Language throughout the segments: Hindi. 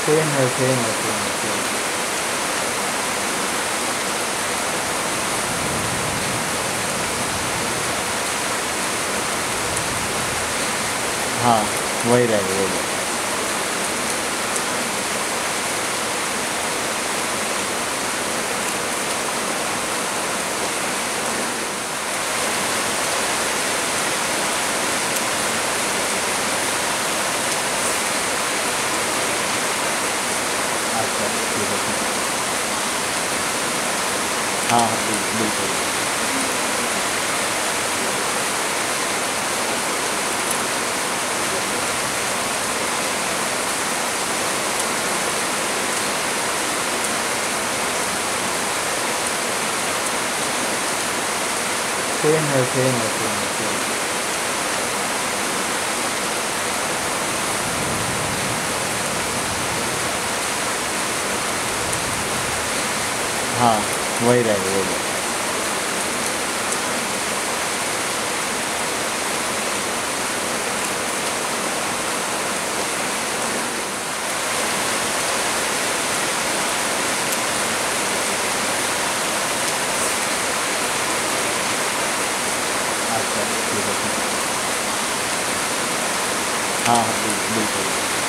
सेम है, सेम है, सेम है, सेम। हाँ, वही रहेगा, वही रहेगा। अच्छा, ठीक है, ठीक है। हाँ, हाँ, बिल्कुल। सेम है, सेम है, सेम है, सेम। हाँ, वही रहेगा, वही रहेगा। अच्छा, ठीक है, ठीक है। हाँ, हाँ, बिल्कुल।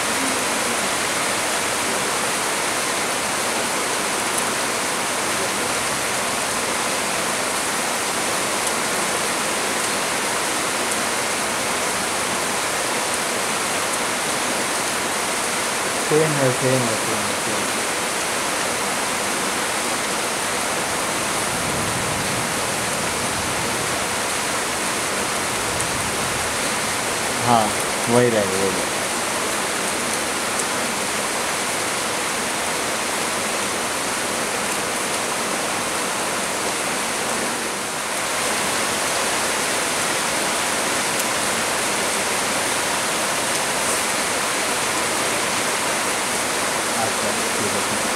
सेम है, सेम है, सेम है, सेम। हाँ, वही रहेगा, वही रहेगा। अच्छा, ठीक है, ठीक है।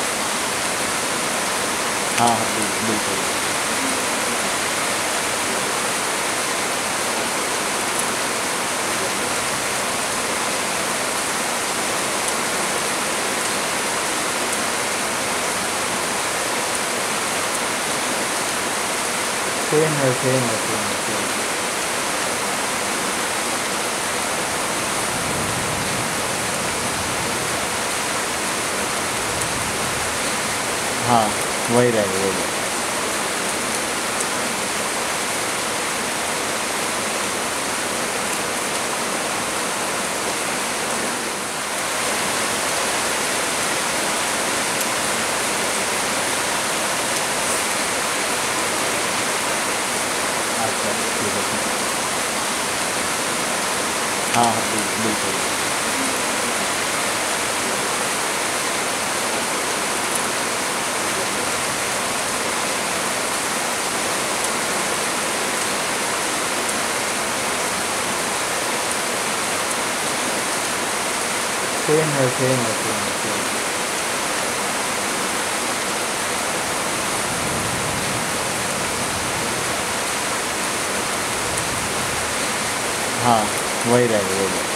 हाँ, हाँ, बिल्कुल। सेम है, सेम है, सेम है, सेम। हाँ, वही रहेगा, वही रहेगा। अच्छा, ठीक है, ठीक है। हाँ, हाँ, बिल्कुल। सेम है, सेम है, सेम है, सेम। हाँ, वही रहेगा, वही रहेगा।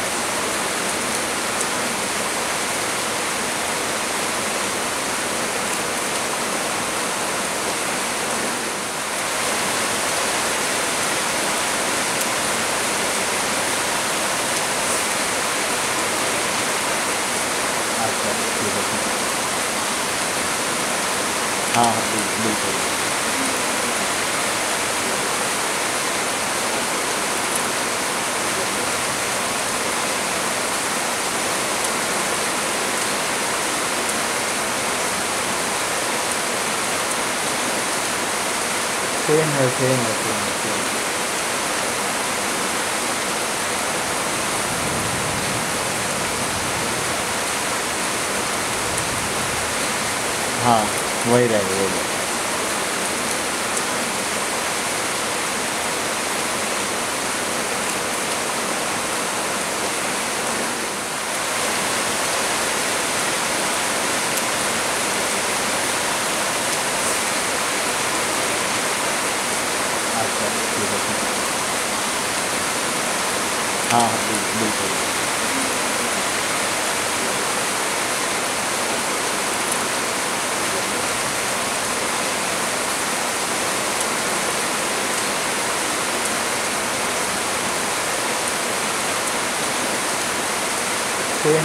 अच्छा, ठीक है, ठीक है। हाँ, हाँ, बिल्कुल। सेम है, सेम है, सेम है, सेम। हाँ, वही रहेगा, वही रहेगा। अच्छा, ठीक है, ठीक है। हाँ, हाँ, बिल्कुल।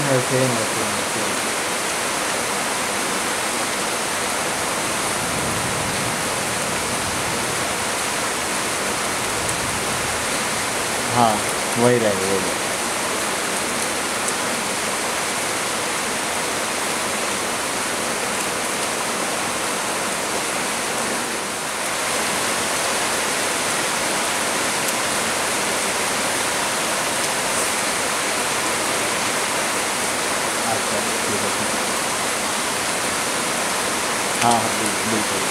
सेम है सेम है सेम। हाँ वही रहेगा वही रहेगा। अच्छा ठीक है ठीक है। हाँ हाँ बिल्कुल।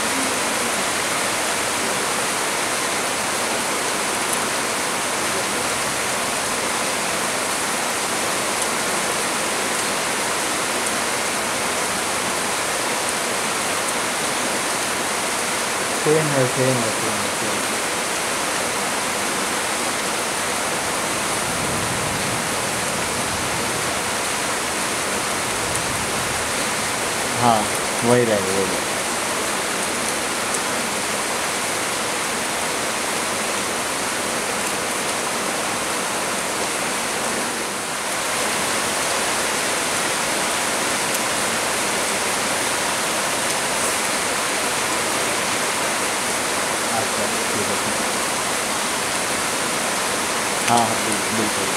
सेम है सेम है सेम है सेम। हाँ वही रहेगा वही रहेगा। अच्छा ठीक है ठीक है। हाँ हाँ बिल्कुल।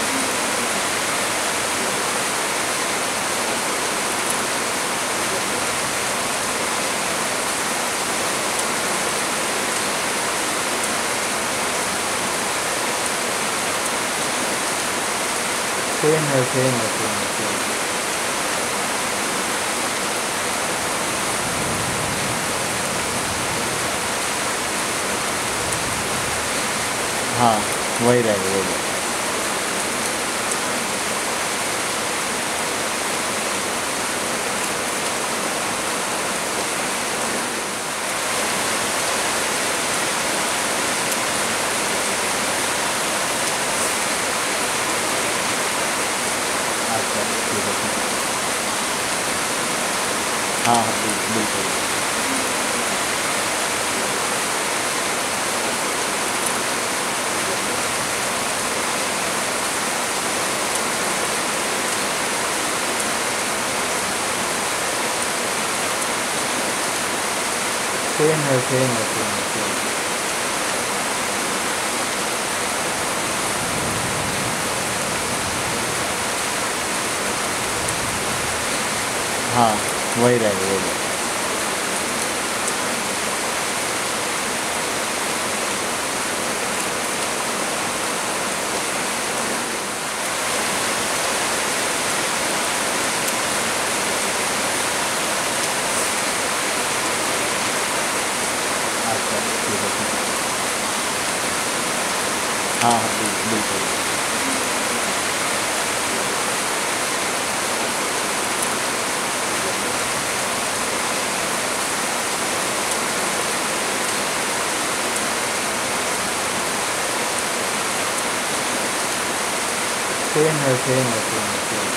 सेम है सेम है सेम है सेम। हाँ वही रहेगा वही रहेगा। अच्छा ठीक है ठीक है। हाँ हाँ बिल्कुल। सेम है सेम है सेम है सेम। हाँ वही रहेगा वही रहेगा। अच्छा ठीक है ठीक है। हाँ हाँ बिल्कुल। सेम है सेम है सेम है सेम।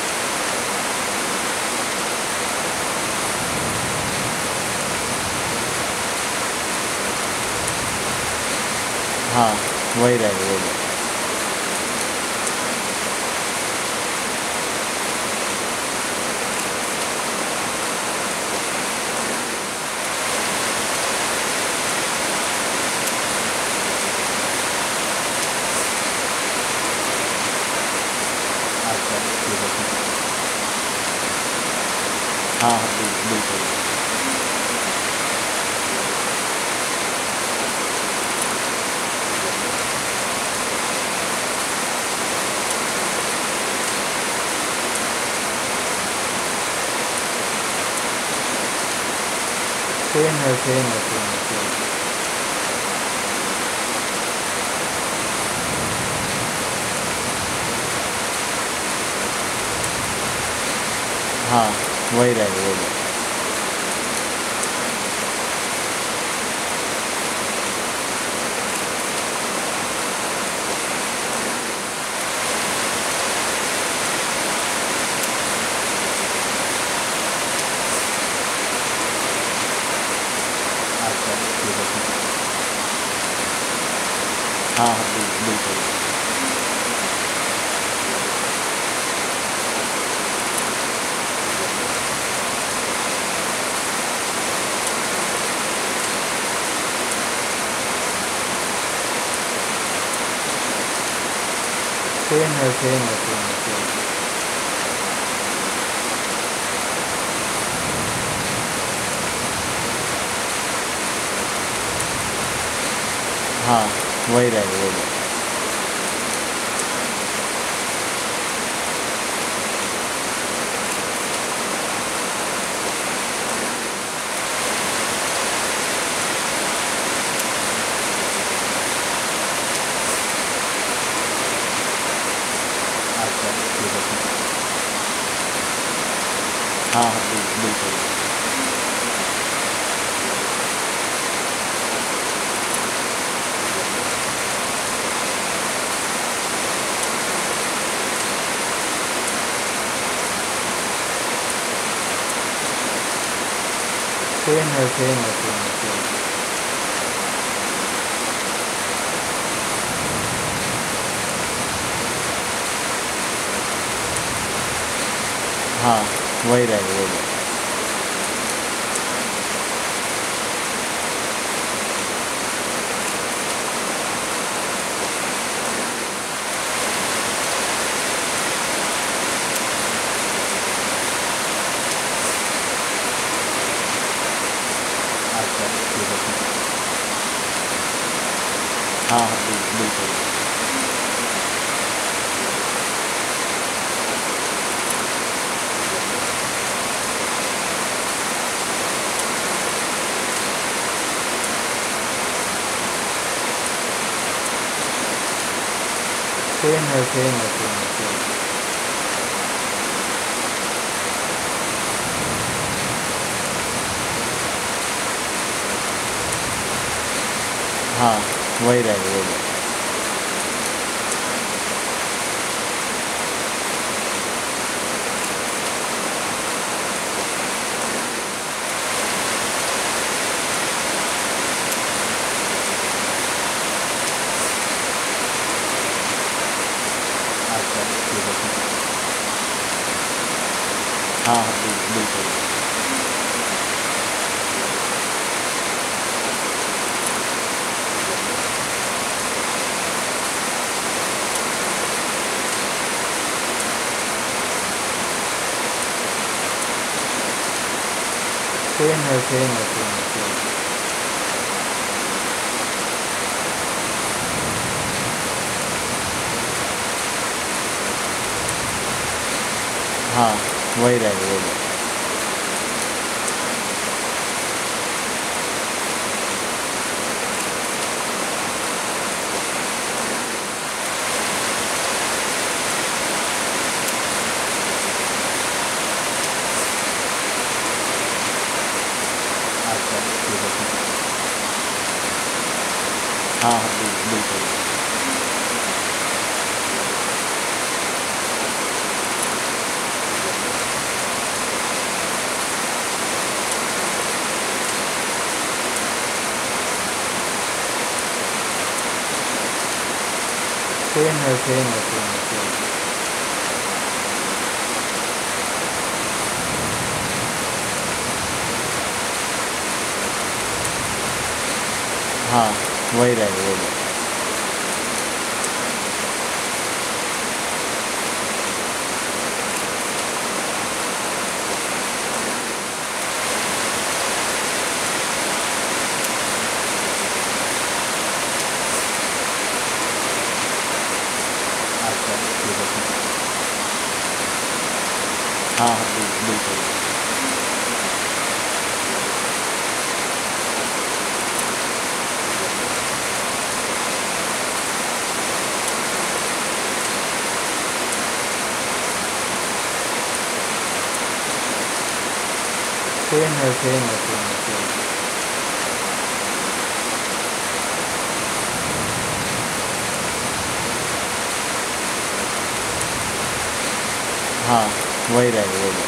हाँ वही रहेगा वही रहेगा। अच्छा ठीक है ठीक है। हाँ हाँ बिल्कुल। सेम है सेम है सेम है सेम। हाँ वही रहेगा वही रहेगा। अच्छा ठीक है ठीक है। हाँ हाँ बिल्कुल। सेम है। हाँ, वही रहेगा वही। अच्छा, ठीक है ठीक है। हाँ हाँ, बिल्कुल। सेम है। हाँ, वही रहेगा वही। अच्छा, ठीक है ठीक है। हाँ हाँ, बिल्कुल। सेम है। हाँ, वही रहेगा वही। अच्छा, ठीक है ठीक है। हाँ हाँ, बिल्कुल। सेम है। हाँ, वही रहेगा वही। अच्छा, ठीक है ठीक है। हाँ हाँ, बिल्कुल। सेम है। हाँ, वही रहेगा वही। अच्छा, ठीक है ठीक है। हाँ हाँ, बिल्कुल। सेम है। हाँ, वही रहेगा वही।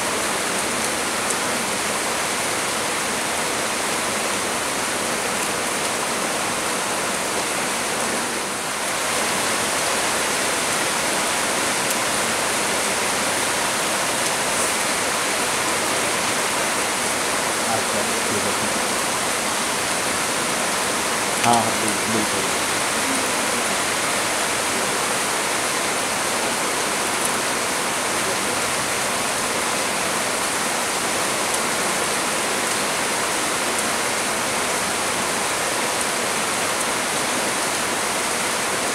अच्छा, ठीक है ठीक है। हाँ हाँ, बिल्कुल।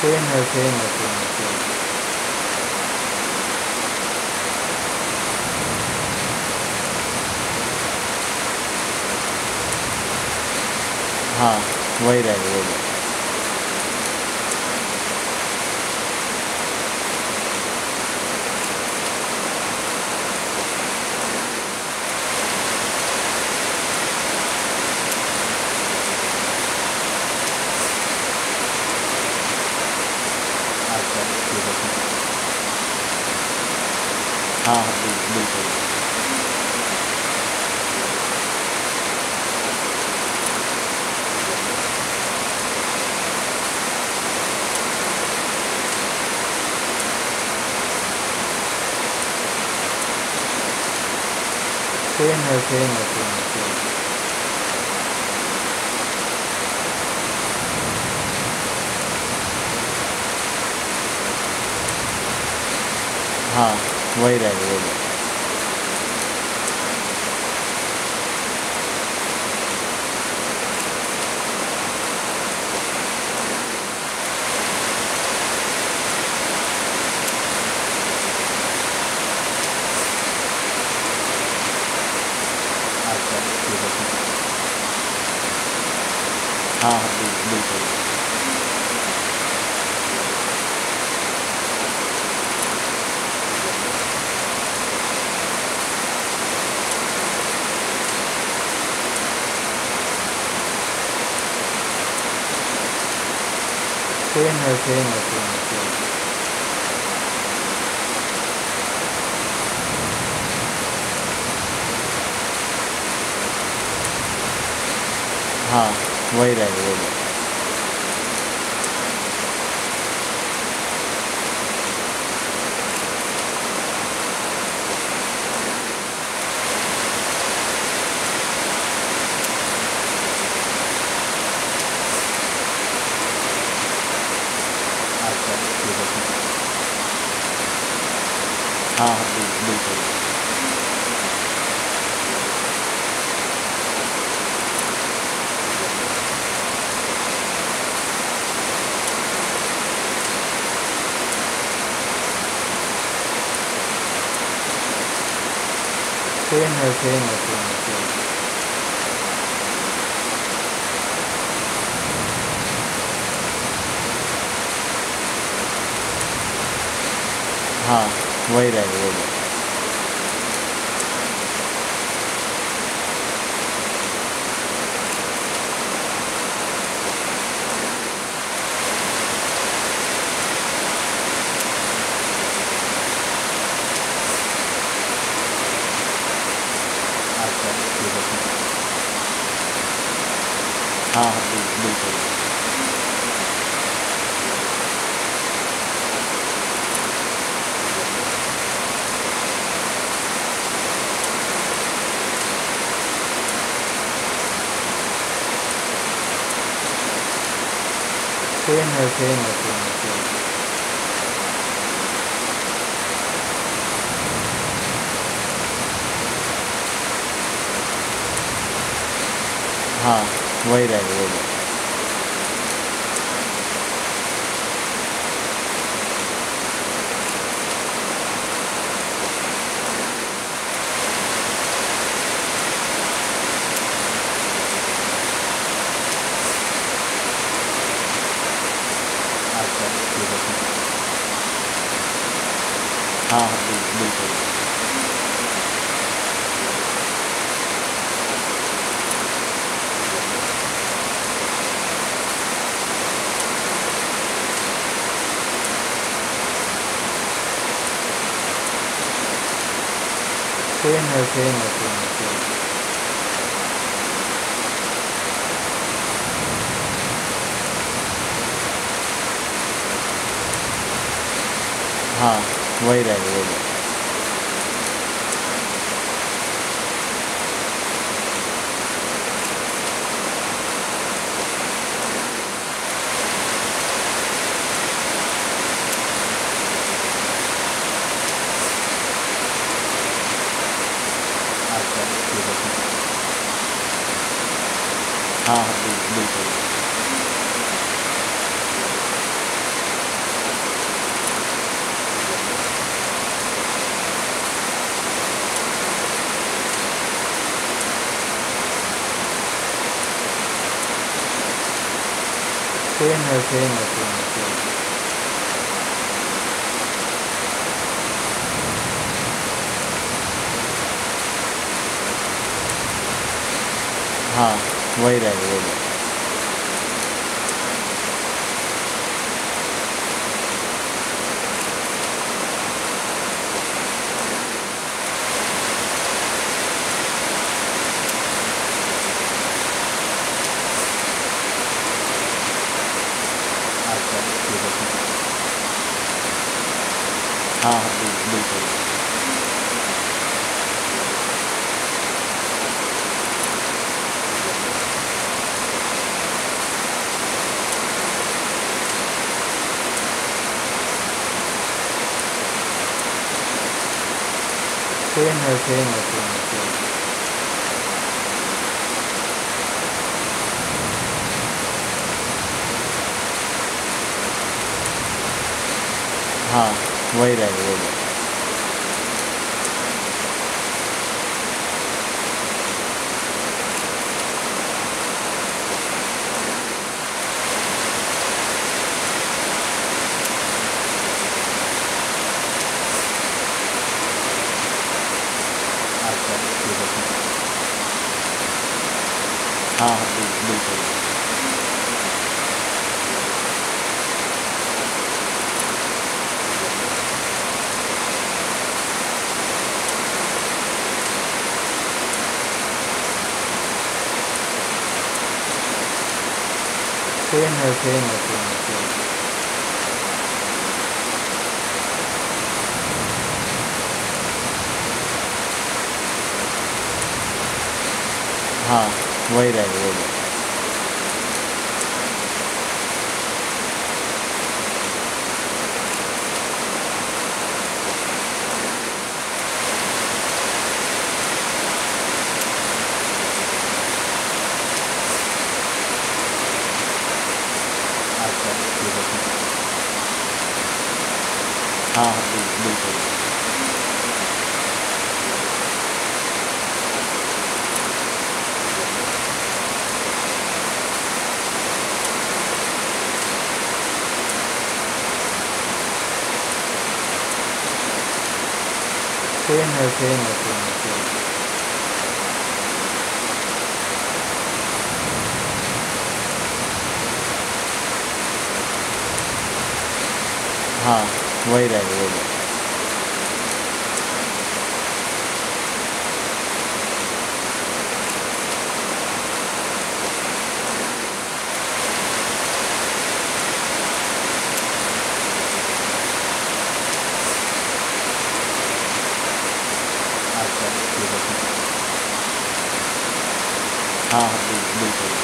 सेम है। हाँ, वही रहेगा वही रहेगा। अच्छा, ठीक है ठीक है। हाँ हाँ, बिल्कुल। सेम है। हाँ, वही रहेगा वही रहेगा। अच्छा, ठीक है ठीक है। हाँ हाँ, बिल्कुल। सेम है। हाँ, वही रहेगा वही रहेगा। अच्छा, ठीक है ठीक है। हाँ हाँ, बिल्कुल। सेम है। हाँ, वही रहेगा वही रहेगा। अच्छा, ठीक है ठीक है। हाँ हाँ, बिल्कुल। सेम है। हाँ, वही रहेगा वही रहेगा। अच्छा, ठीक है ठीक है। हाँ हाँ, बिल्कुल। सेम है। हाँ, वही रहेगा वही रहेगा। अच्छा, ठीक है ठीक है। हाँ हाँ, बिल्कुल। सेम है। हाँ, वही रहेगा वही रहेगा। अच्छा ठीक है ठीक है। हाँ हाँ बिल्कुल। सेम है। हाँ, वही रहेगा वही रहेगा। अच्छा ठीक है ठीक है। हाँ हाँ बिल्कुल। सेम है। हाँ, वही रहेगा वही रहेगा। अच्छा ठीक है ठीक है। हाँ हाँ बिल्कुल। सेम है। हाँ, वही रहेगा वही रहेगा। अच्छा ठीक है ठीक है। हाँ हाँ बिल्कुल।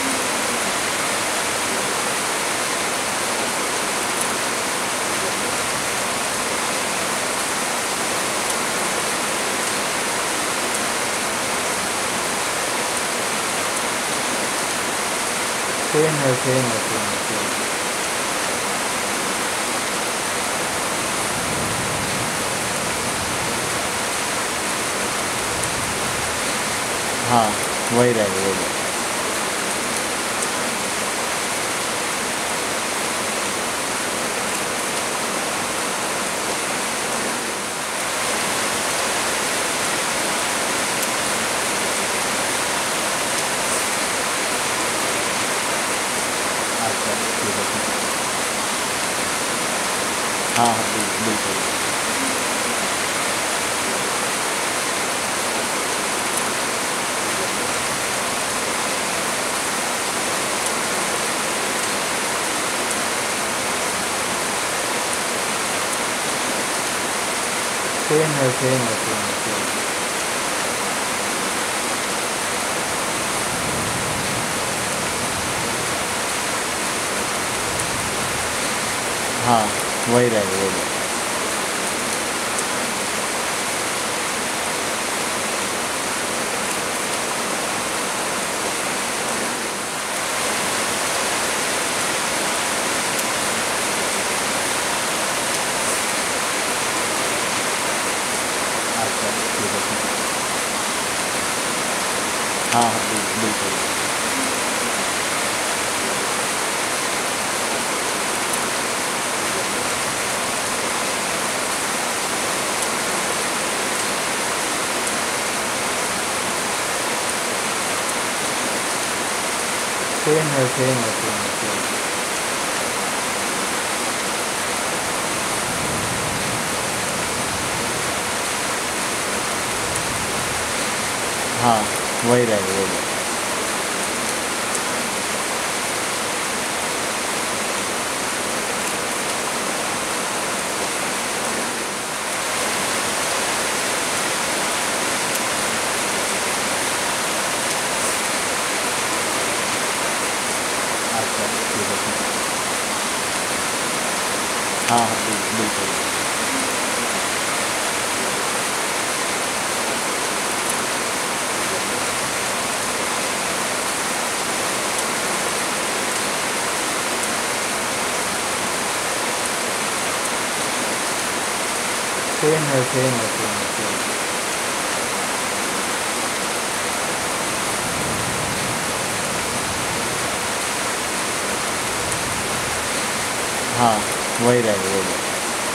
सेम है। हाँ, वही रहेगा वही रहेगा। अच्छा ठीक है ठीक है। हाँ हाँ बिल्कुल। सेम है। हाँ, वही रहेगा वही रहेगा। अच्छा ठीक है ठीक है। हाँ हाँ बिल्कुल। सेम है, सेम है, सेम है, सेम। हाँ, वही रहेगा, वही रहेगा। अच्छा, ठीक है, ठीक है। हाँ, हाँ, बिल्कुल। सेम है, सेम है, सेम है, सेम। हाँ, वही रहेगा, वही रहेगा।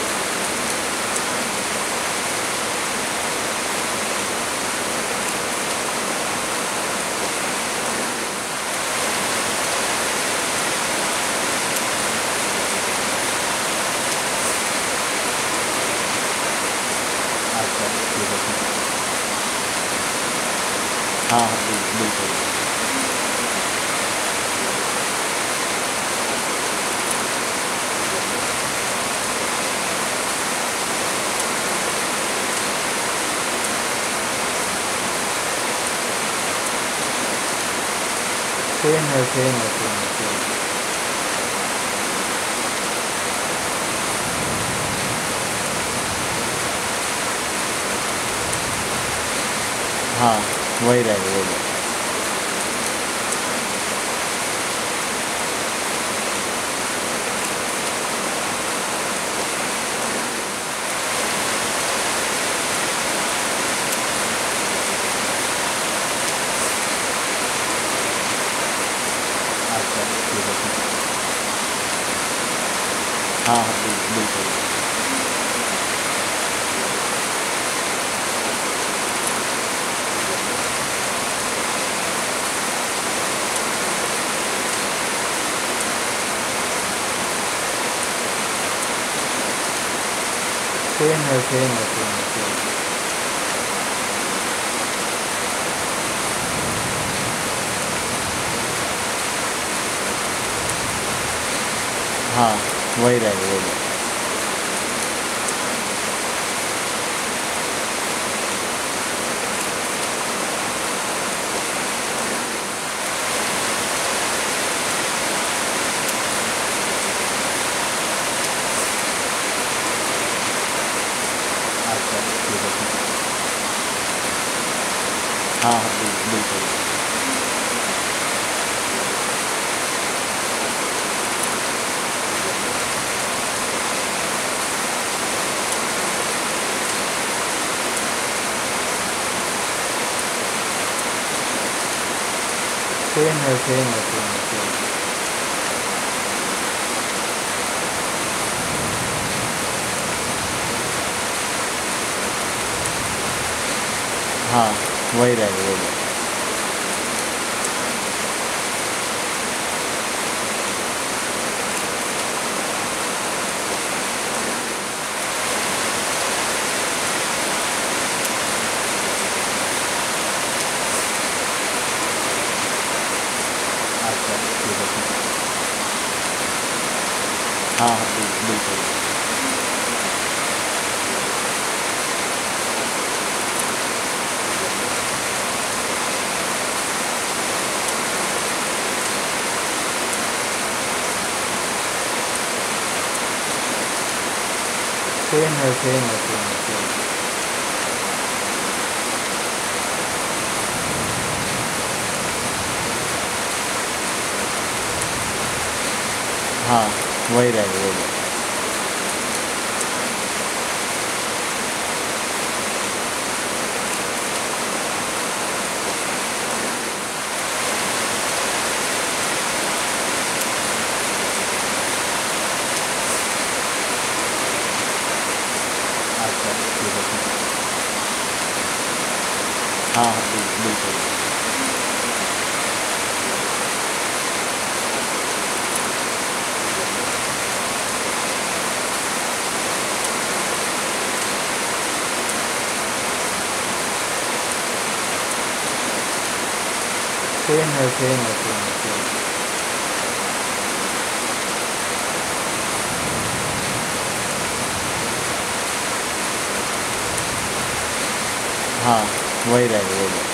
अच्छा, ठीक है, ठीक है। हाँ, हाँ, बिल्कुल। सेम है, सेम है, सेम है, सेम। हाँ, वही रहेगा, वही रहेगा। अच्छा, ठीक है, ठीक है। हाँ, हाँ, बिल्कुल। सेम है, सेम है, सेम है, सेम। हाँ, वही रहेगा, वही रहेगा। अच्छा, ठीक है, ठीक है। हाँ, हाँ, बिल्कुल। सेम है, सेम है, सेम है, सेम। हाँ, वही रहेगा, वही रहेगा। अच्छा, ठीक है, ठीक है। हाँ, हाँ, बिल्कुल। सेम है, सेम है, सेम है, सेम। हाँ, वही रहेगा, वही रहेगा। अच्छा, ठीक है, ठीक है। हाँ, हाँ, बिल्कुल। सेम है। हाँ, वही रहेगा वही।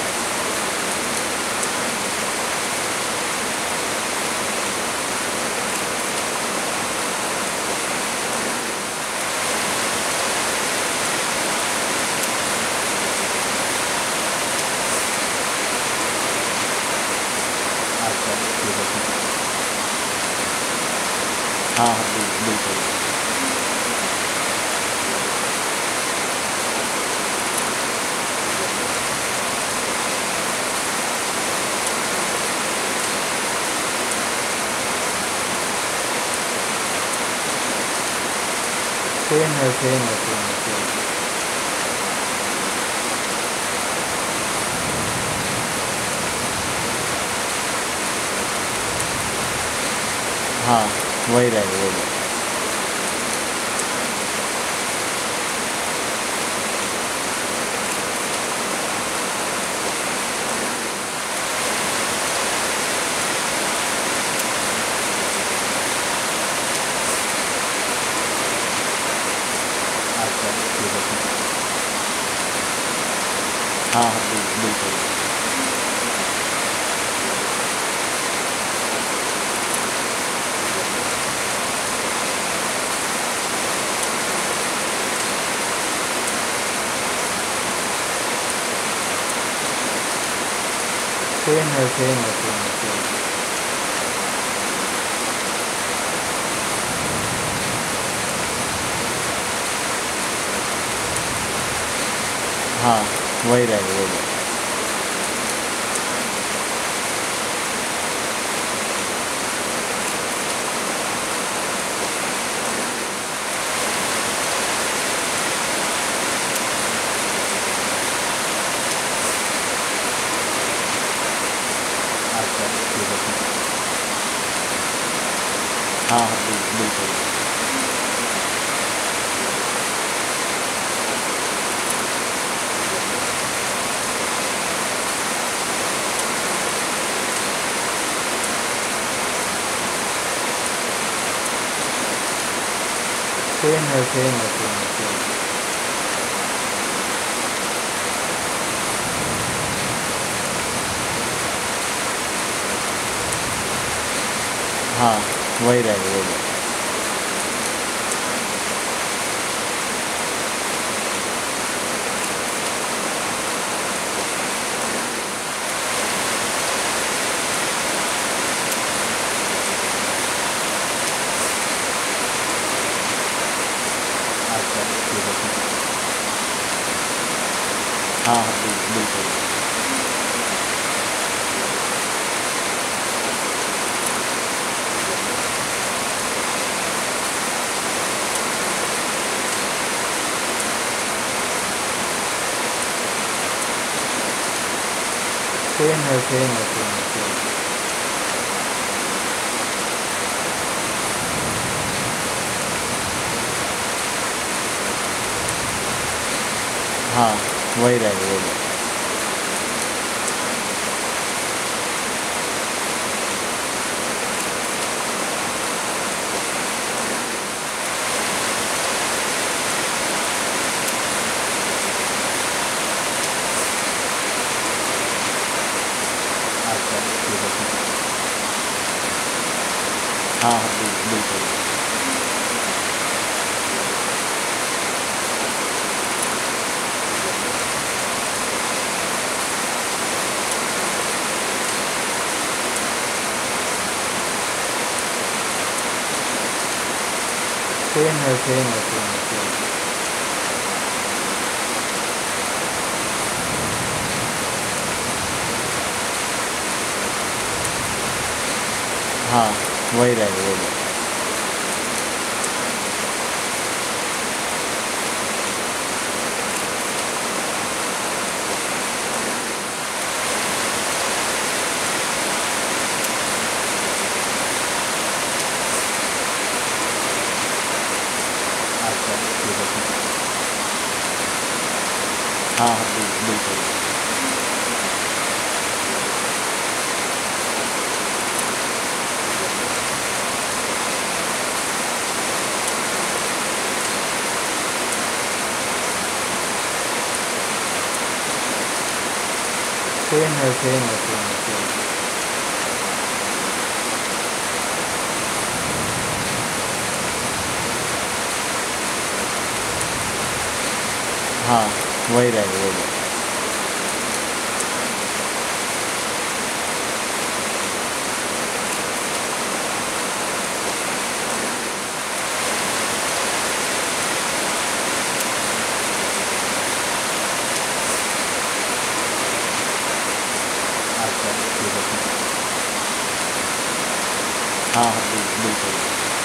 अच्छा, ठीक है ठीक है। हाँ हाँ, बिल्कुल। सेम है। हाँ, वही रहेगा वही। अच्छा, ठीक है ठीक है। हाँ हाँ, बिल्कुल। सेम है। हाँ, वही रहेगा वही। अच्छा, ठीक है ठीक है। हाँ हाँ, बिल्कुल। सेम है। हाँ, वही रहेगा वही। अच्छा, ठीक है ठीक है। हाँ हाँ, बिल्कुल। सेम है। हाँ, वही रहेगा वही। अच्छा, ठीक है ठीक है। हाँ हाँ, बिल्कुल। सेम है। हाँ, वही रहेगा वही। अच्छा, ठीक है ठीक है। हाँ हाँ, बिल्कुल। सेम है। हाँ, वही रहेगा वही रहेगा। अच्छा ठीक है ठीक है। हाँ हाँ बिल्कुल।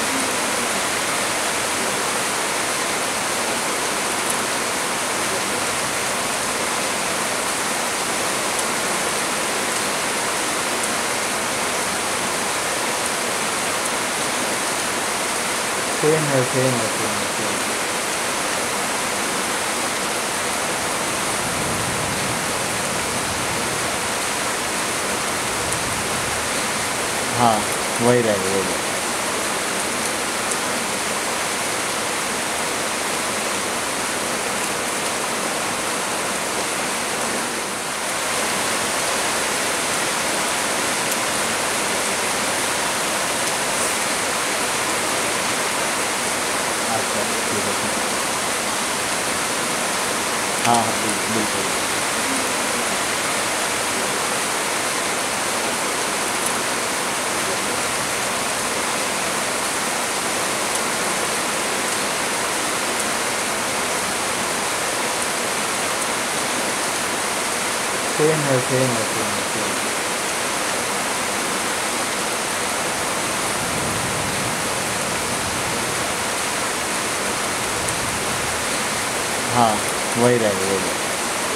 सेम है। हाँ, वही रहेगा वही रहेगा। अच्छा ठीक है ठीक है। हाँ हाँ बिल्कुल। सेम है। हाँ, वही रहेगा वही रहेगा।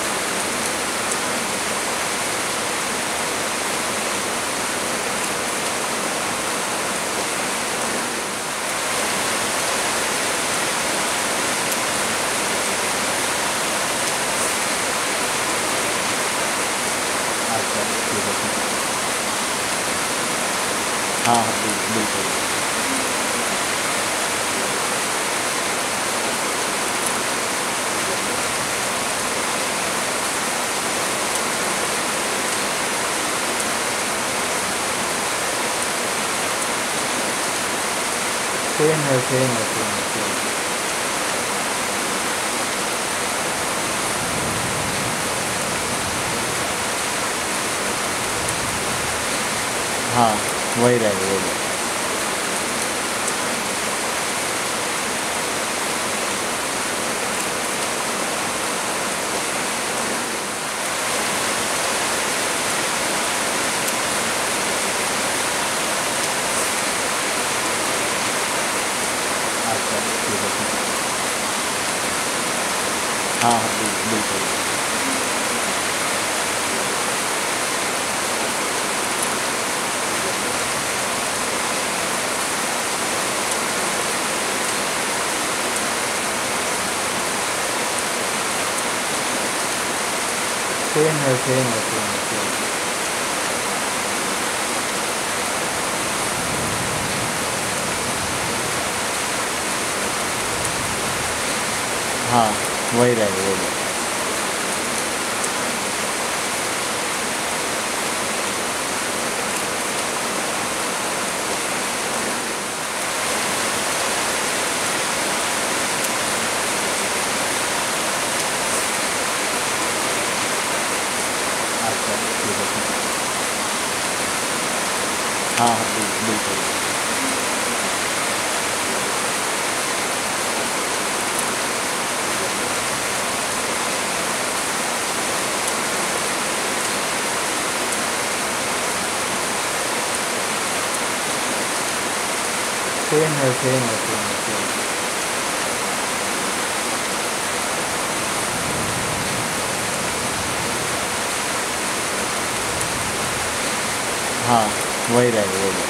अच्छा ठीक है ठीक है। हाँ हाँ बिल्कुल। सेम है। हाँ, वही रहेगा वही रहेगा। अच्छा ठीक है ठीक है। हाँ हाँ बिल्कुल। सेम है। हाँ, वही रहेगा वही रहेगा। अच्छा ठीक है ठीक है। हाँ हाँ बिल्कुल। सेम है। हाँ, वही रहेगा वही रहेगा।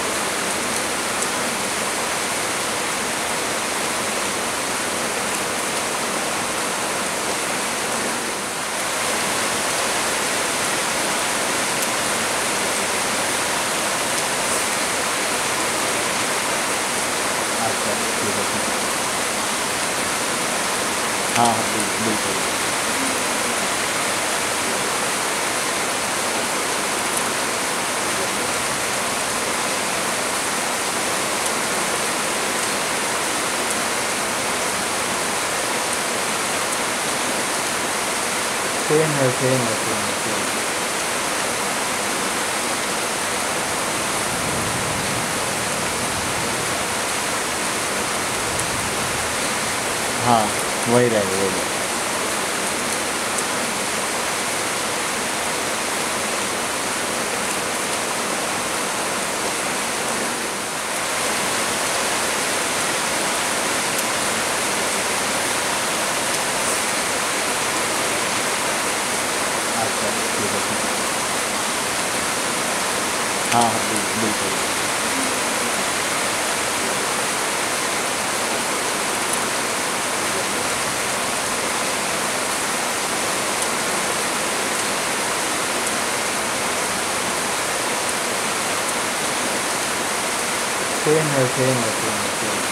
अच्छा ठीक है ठीक है। हाँ हाँ बिल्कुल। सेम है। हाँ, वही रहेगा। अच्छा, ठीक है, ठीक है। हाँ, हाँ, बिल्कुल। सेम है।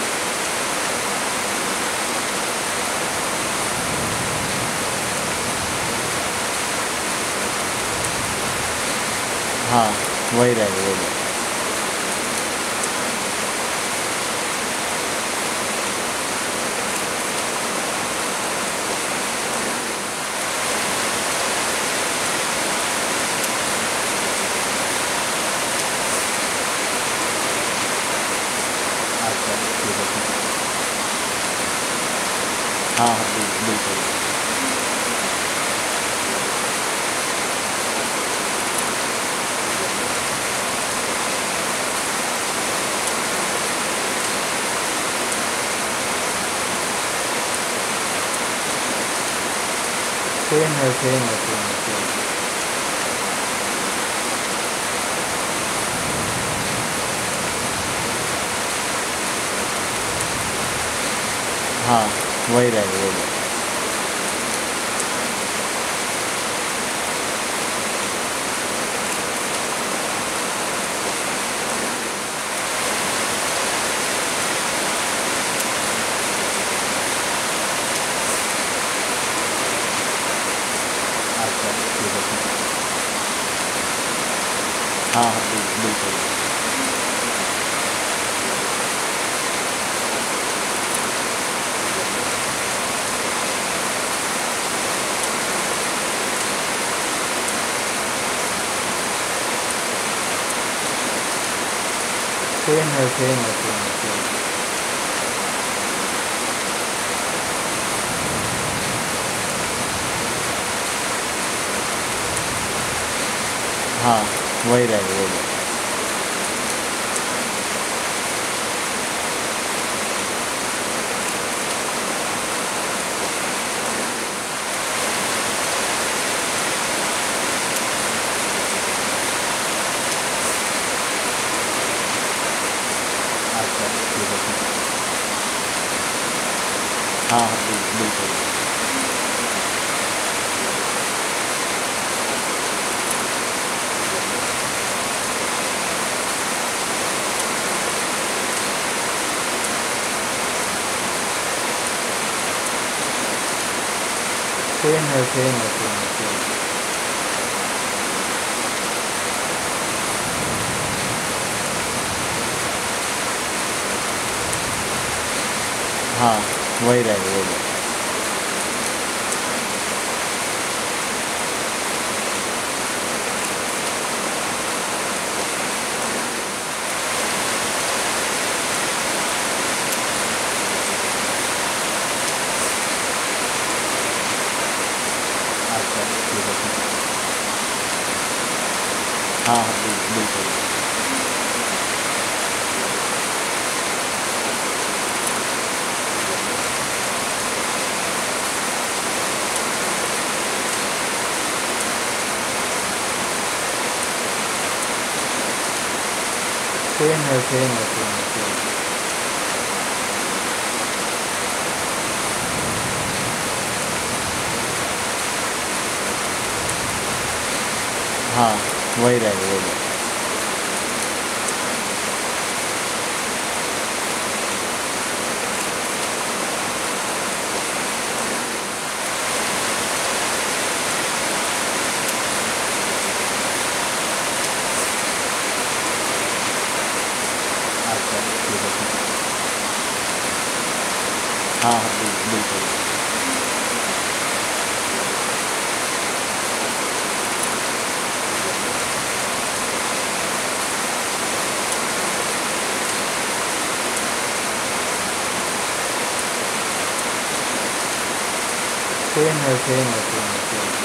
हाँ, वही रहेगा। अच्छा, ठीक है, ठीक है। हाँ, हाँ, बिल्कुल। सेम है। हाँ, वही रहेगा। अच्छा, ठीक है, ठीक है। हाँ, हाँ, बिल्कुल। सेम है। हाँ, वही रहेगा। अच्छा, ठीक है, ठीक है। हाँ, हाँ, बिल्कुल। सेम है। हाँ, वही रहेगा। अच्छा, ठीक है, ठीक है। हाँ, हाँ, बिल्कुल। सेम है। हाँ, वही रहेगा। अच्छा, ठीक है, ठीक है। हाँ, हाँ, बिल्कुल। सेम है।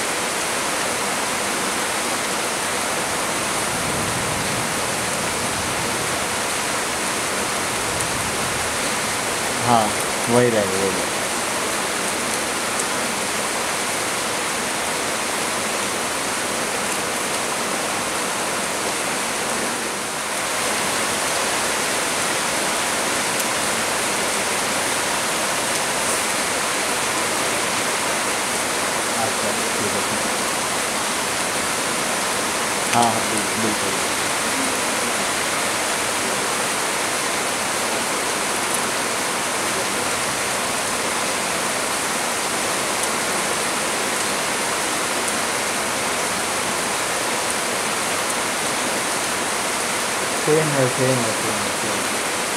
हाँ, वही रहेगा वही रहेगा। अच्छा ठीक है ठीक है। हाँ हाँ बिल्कुल। सेम है।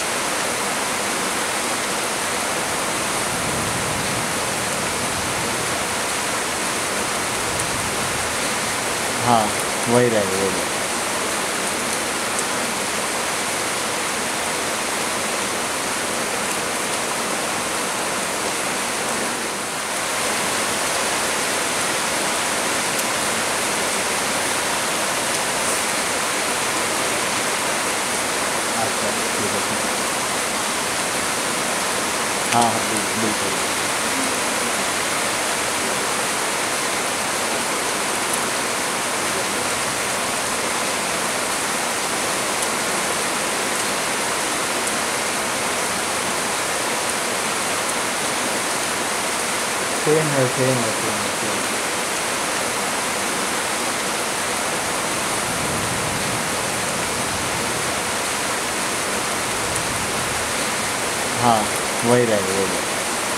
हाँ, वही रहेगा वही रहेगा। अच्छा ठीक है ठीक है। हाँ हाँ बिल्कुल। सेम है। हाँ, वही रहेगा वही रहेगा।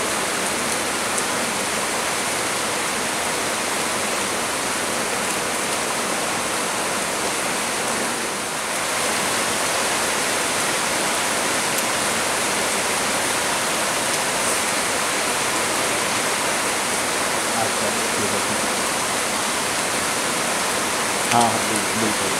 अच्छा ठीक है ठीक है। हाँ हाँ बिल्कुल।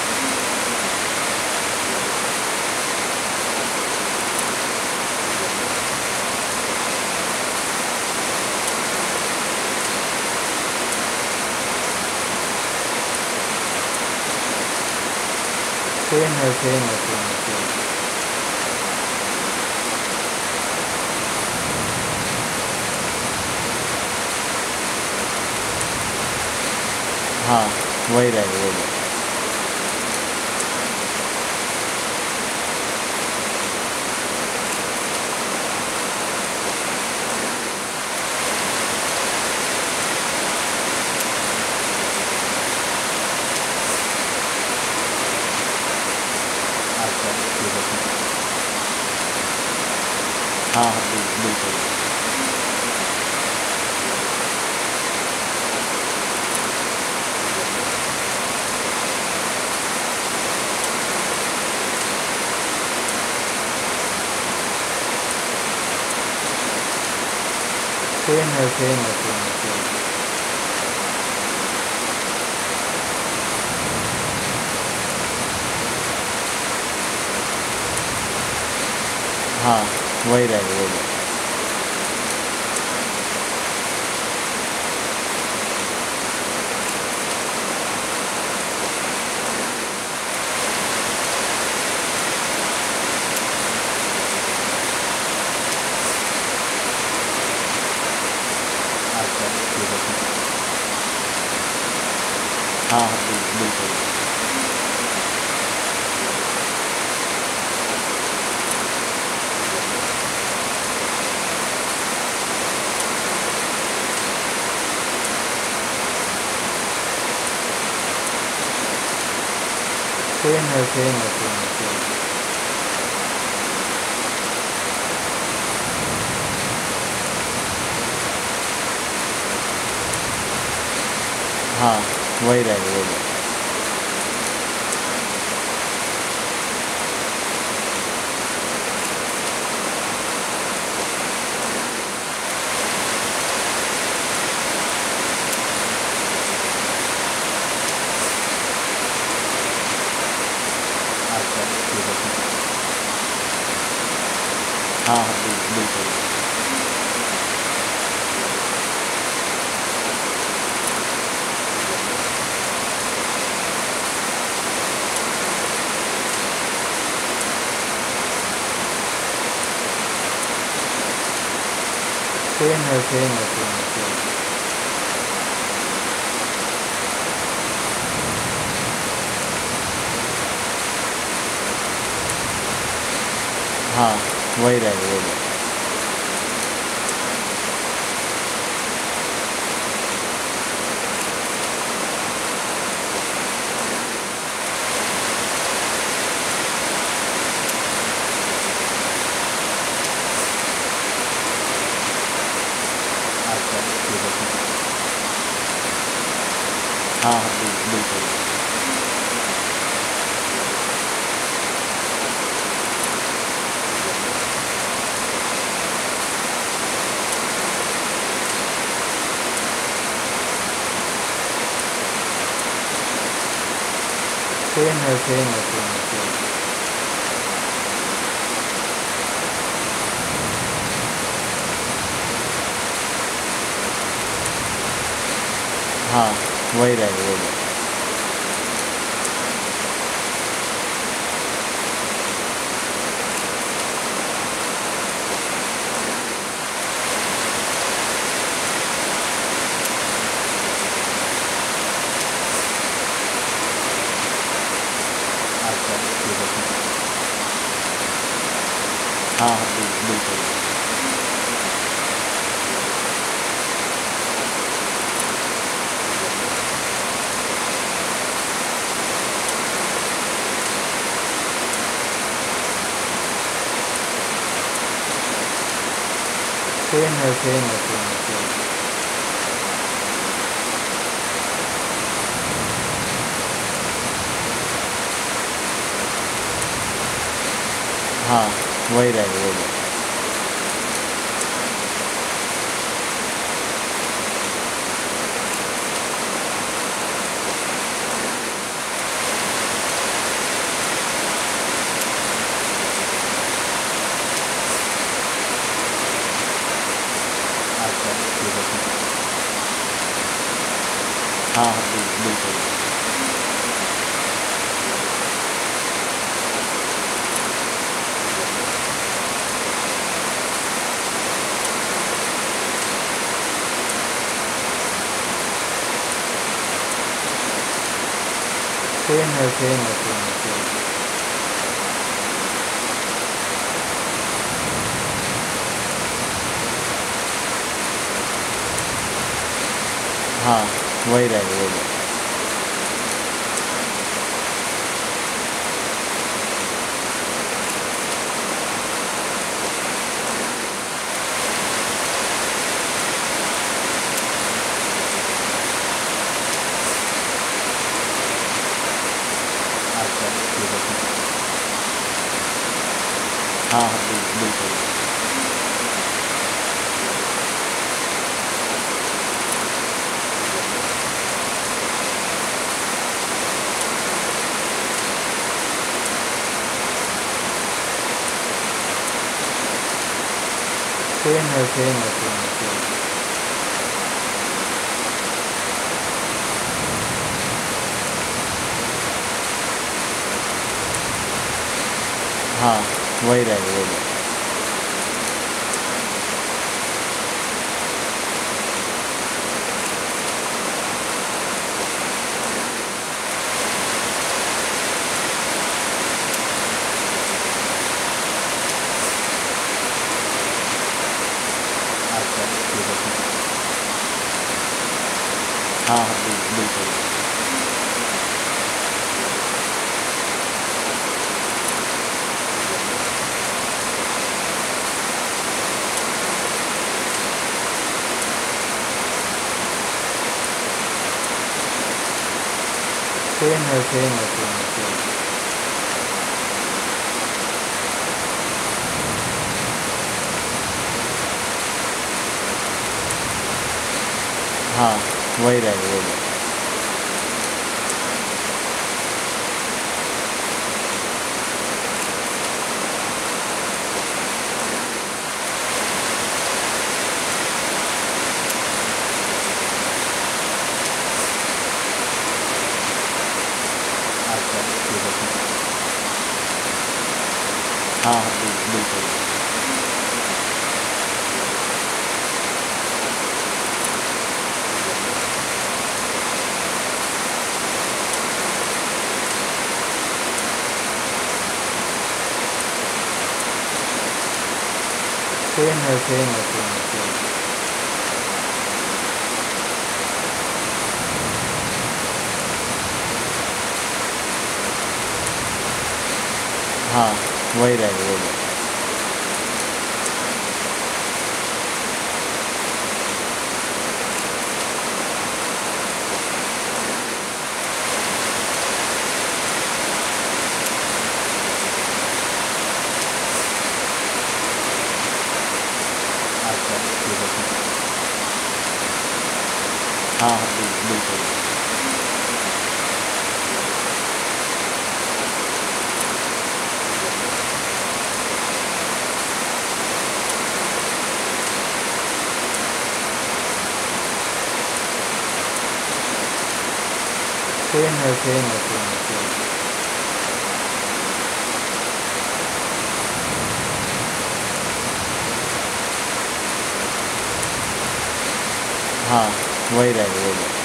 सेम है। हाँ, वही रहेगा वही रहेगा। अच्छा ठीक है ठीक है। हाँ हाँ बिल्कुल। सेम है। हाँ, वही रहेगा वही रहेगा। अच्छा ठीक है ठीक है। हाँ हाँ बिल्कुल। सेम है। हाँ, वही रहेगा वही रहेगा। अच्छा ठीक है ठीक है। हाँ हाँ बिल्कुल। सेम है सेम है सेम है सेम। हाँ वही रहेगा वही रहेगा। अच्छा ठीक है ठीक है। हाँ हाँ बिल्कुल। सेम है सेम है सेम है सेम। हाँ वही रहेगा वही रहेगा। अच्छा ठीक है ठीक है। हाँ हाँ बिल्कुल। सेम है सेम है सेम है सेम। हाँ वही रहेगा वही रहेगा। अच्छा ठीक है ठीक है। हाँ हाँ बिल्कुल। सेम है सेम है सेम है सेम। हाँ वही रहेगा वही रहेगा। अच्छा ठीक है ठीक है। हाँ हाँ बिल्कुल। सेम है सेम है सेम है सेम। हाँ वही रहेगा वही रहेगा। अच्छा ठीक है ठीक है। हाँ हाँ बिल्कुल। सेम है सेम है सेम है सेम। हाँ वही रहेगा वही रहेगा। अच्छा ठीक है ठीक है। हाँ हाँ बिल्कुल। सेम है, सेम है, सेम है, सेम है। हाँ, वही रहेगा, वही रहेगा। अच्छा, ठीक है, ठीक है। हाँ, हाँ, बिल्कुल। सेम है, सेम है, सेम है, सेम है। हाँ, वही रहेगा, वही रहेगा।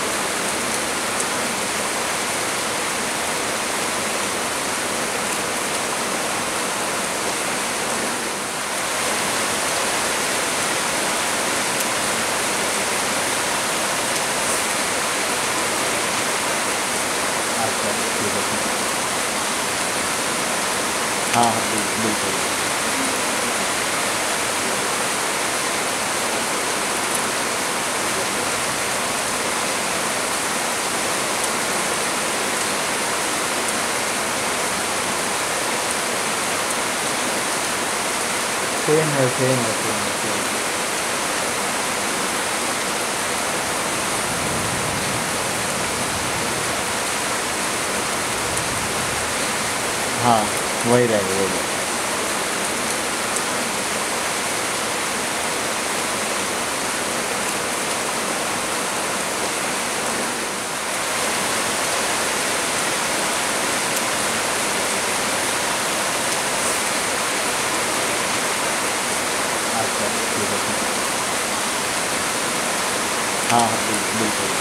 अच्छा, ठीक है, ठीक है। हाँ, हाँ, बिल्कुल। सेम है, सेम है, सेम है, सेम है। हाँ, वही रहेगा, वही रहेगा। अच्छा, ठीक है, ठीक है। हाँ, हाँ, बिल्कुल।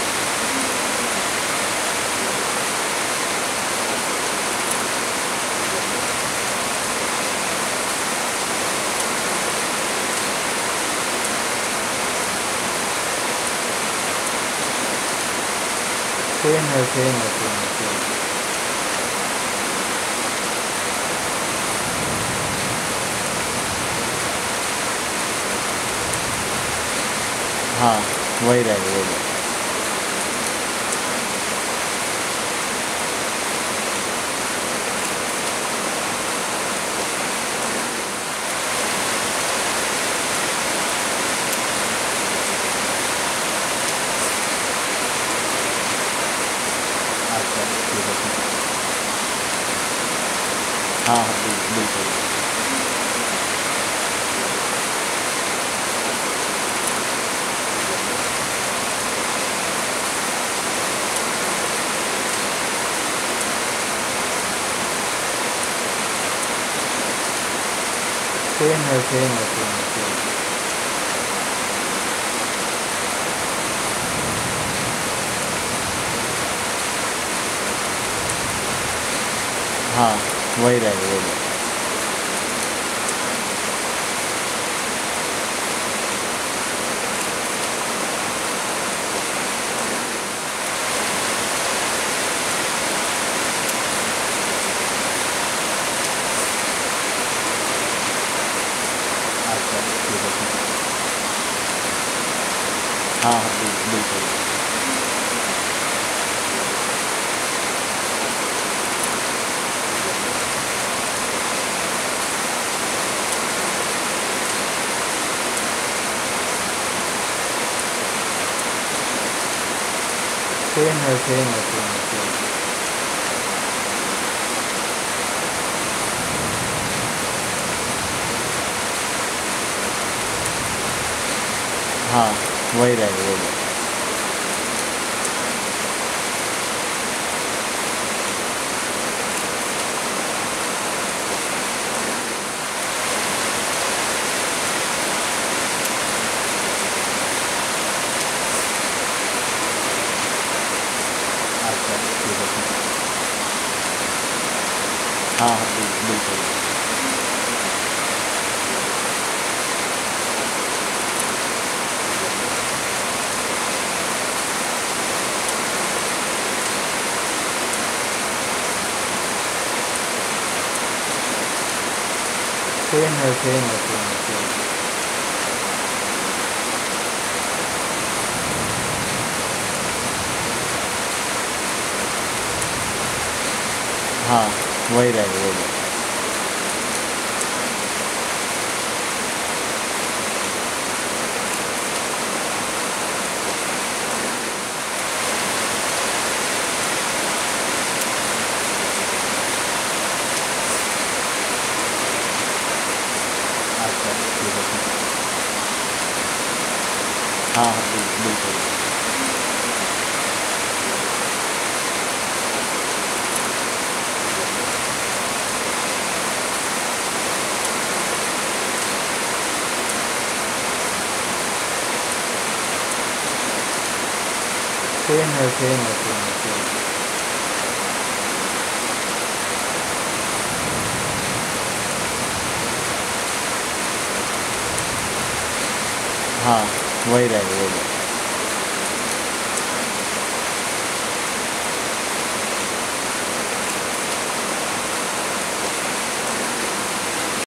सेम है, सेम है, सेम है, सेम है। हाँ, वही रहेगा, वही रहेगा। अच्छा, ठीक है, ठीक है। हाँ, हाँ, बिल्कुल। सेम है, सेम है, सेम है, सेम है। हाँ, वही रहेगा, वही रहेगा। अच्छा, ठीक है, ठीक है। हाँ, हाँ, बिल्कुल। सेम है, सेम है, सेम है, सेम है। हाँ, वही रहेगा, वही रहेगा। अच्छा, ठीक है, ठीक है। हाँ, हाँ, बिल्कुल। सेम है, सेम है, सेम है, सेम। हाँ, वही रहेगा, वही रहेगा। अच्छा, ठीक है, ठीक है। हाँ, हाँ, बिल्कुल। सेम है, सेम है, सेम है, सेम। हाँ, वही रहेगा, वही रहेगा।